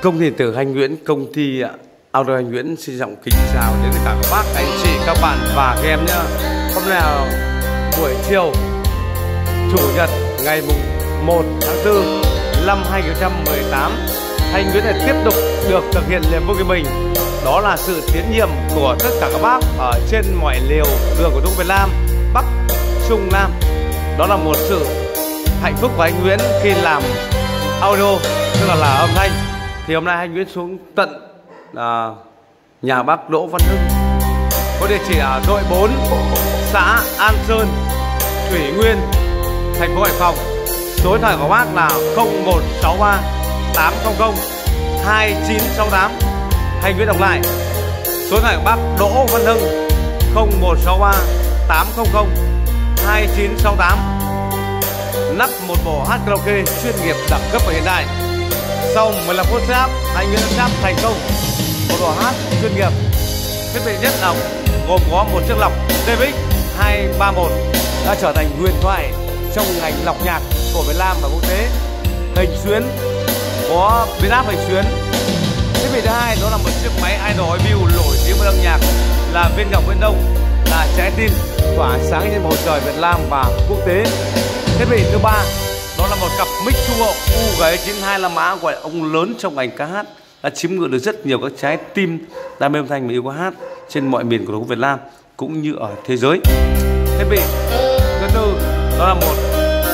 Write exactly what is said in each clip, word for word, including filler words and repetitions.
Công ty điện tử Anh Nguyễn, công ty Audio Anh Nguyễn xin trọng kính chào đến tất cả các bác, anh chị, các bạn và các em nhé. Hôm nay là buổi chiều Chủ nhật ngày một tháng tư năm hai nghìn không trăm mười tám. Anh Nguyễn lại tiếp tục được thực hiện nhiệm vụ của mình, đó là sự tiến nhiệm của tất cả các bác ở trên mọi liều đường của Tổ quốc Việt Nam, Bắc, Trung, Nam. Đó là một sự hạnh phúc của anh Nguyễn khi làm audio, tức là, là âm thanh. Thì hôm nay anh Nguyễn xuống tận à, nhà bác Đỗ Văn Hưng, có địa chỉ ở đội bốn, xã An Sơn, Thủy Nguyên, thành phố Hải Phòng. Số điện thoại của bác là không một sáu ba tám không không hai chín sáu tám. Anh Nguyễn đọc lại, số điện thoại của bác Đỗ Văn Hưng không một sáu ba tám không không hai chín sáu tám. Nắp một bộ hát karaoke chuyên nghiệp đẳng cấp và hiện đại. Sau mười lăm phút setup, anh Nguyễn setup thành công một bộ hát chuyên nghiệp. Thiết bị nhất là gồm có một chiếc lọc D V X hai ba một đã trở thành huyền thoại trong ngành lọc nhạc của Việt Nam và quốc tế. Hình xuyến có biến áp hình xuyến. Thiết bị thứ hai đó là một chiếc máy Idol View nổi tiếng với âm nhạc là Viên Ngọc Viễn Đông, là trái tim tỏa sáng trên bầu trời Việt Nam và quốc tế. Thiết bị thứ ba đó là một cặp mic trung hộ U G chín hai là mã gọi là ông lớn trong ngành ca hát, đã chiếm ngự được rất nhiều các trái tim đam mê âm thanh và yêu ca hát trên mọi miền của Tổ quốc Việt Nam cũng như ở thế giới. Thiết bị thứ tư đó là một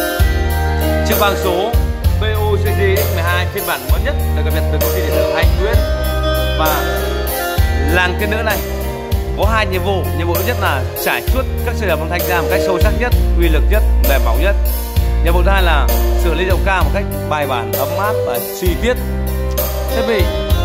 chiếc vang số B U C D X mười hai phiên bản mới nhất được cập nhật từ công ty điện tử Anh Nguyễn. Và làng cái nữa này có hai nhiệm vụ. Nhiệm vụ thứ nhất là trải chuốt các sản phẩm âm thanh ra một cách sâu sắc nhất, uy lực nhất, mềm mỏng nhất. Nhiệm vụ thứ hai là xử lý giọng ca một cách bài bản, ấm áp và chi tiết. Thiết bị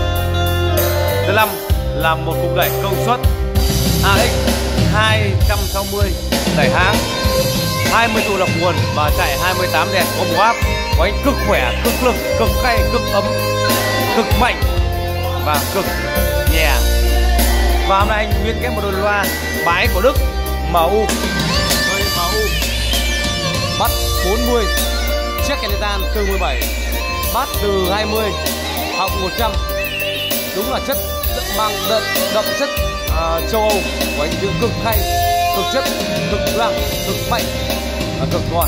thứ năm là một cục đẩy công suất A X hai trăm sáu mươi đẩy háng, hai mươi tụ lọc nguồn và chạy hai mươi tám đèn có bộ áp. Có anh cực khỏe, cực lực, cực cay, cực ấm, cực mạnh và cực nhẹ. Và hôm nay anh Nguyễn ghép một đôi loa bái của Đức M U, đôi M U bắt bốn mươi, chiếc Keletan từ mười bảy, bass từ hai mươi, họng một trăm. Đúng là chất mang đậm, đậm chất uh, châu Âu của anh Nguyễn, cực hay, cực chất, cực nặng, cực mạnh và cực ngọt.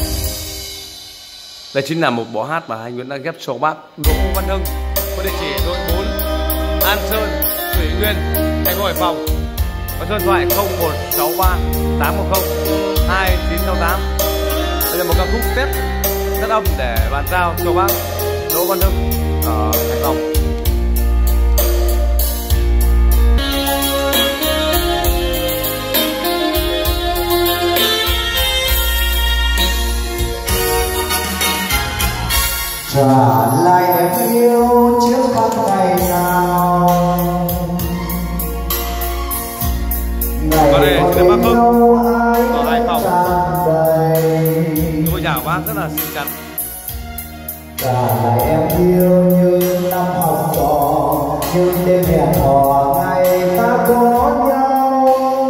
Đây chính là một bộ hát mà anh Nguyễn đã ghép cho bác Đỗ Văn Hưng, có địa chỉ đội bốn, An Sơn, Thủy Nguyên, thành phố Hải Phòng. Và số điện thoại không một sáu ba tám không không hai chín sáu tám. Đây là một ca khúc test rất âm để bàn giao cho bác Đỗ Văn Hưng ở Hải Phòng. Trả lại em yêu trước các ngày nào, ngày có đây bác Hưng ở Hải Phòng. Ngôi nhà của bác rất là xinh xắn. Trả lại em yêu như năm học trò, như đêm hẹn hò ngày ta có nhau.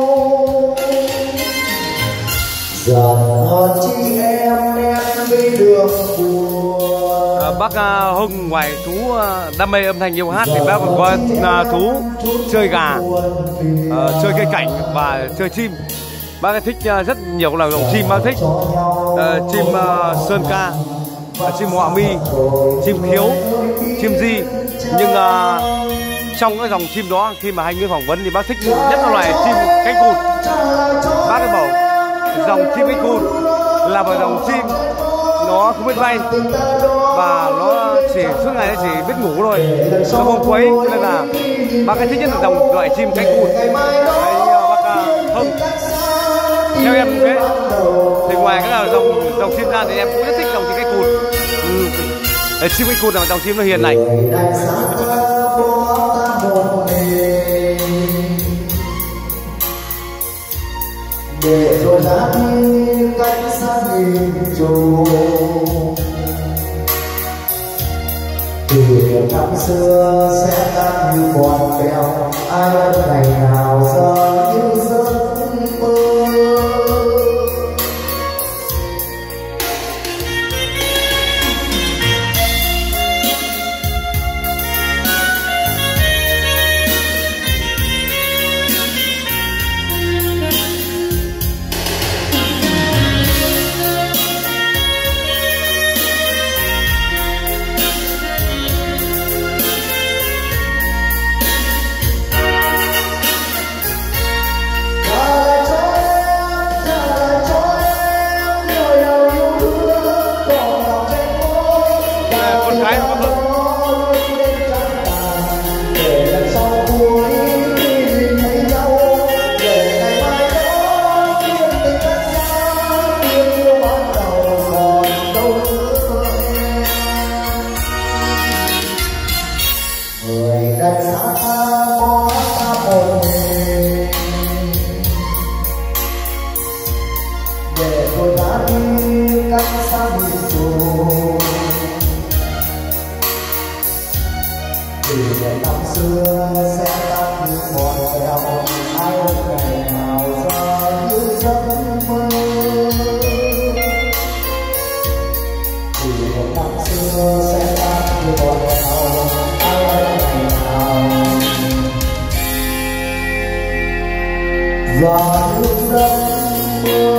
Dần hơn chi em em đi được buồn. À, bác uh, Hưng ngoài thú uh, đam mê âm thanh yêu hát thì bác còn có uh, thú chơi gà, uh, chơi cây cảnh và chơi chim. Bác thích uh, rất nhiều loại dòng chim bác thích. Uh, chim uh, sơn ca, uh, chim họa mi, chim khiếu, chim di. Nhưng uh, trong cái dòng chim đó khi mà anh Nguyễn phỏng vấn thì bác thích nhất là loài chim cánh cụt. Bác ấy bảo dòng chim cánh cụt là một dòng chim nó không biết bay và nó chỉ suốt ngày nó chỉ biết ngủ thôi, nó không quấy, nên là bác ấy thích nhất là dòng loại chim cánh cụt. Đấy, bác Hưng theo em thế thì ngoài cái là dòng dòng chim ra thì em cũng rất thích dòng chim cánh cụt. Ừ. Đấy, chim cánh cụt là một dòng chim nó hiền lành. Để rồi ra đi cách xa nghìn trùng, kỷ niệm năm xưa sẽ tan như còn bèo, ai ân ngày nào giờ như giấc mơ. cảm ơn. Để lần sau cuối nhìn thấy nhau, để ngày mai đó yên tình cách xa, tiếng yêu ban đầu còn đâu nữa em. Người đất xa ta có ta một mình, để tôi đã đi cách xa biển rồi. Từ ngày năm xưa sẽ tắt như ngọn đèo, ai ôm ngày nào giờ như giấc mơ. Từ ngày năm xưa sẽ tắt như ngọn đèo, ai ôm ngày nào. Và lúc giấc mơ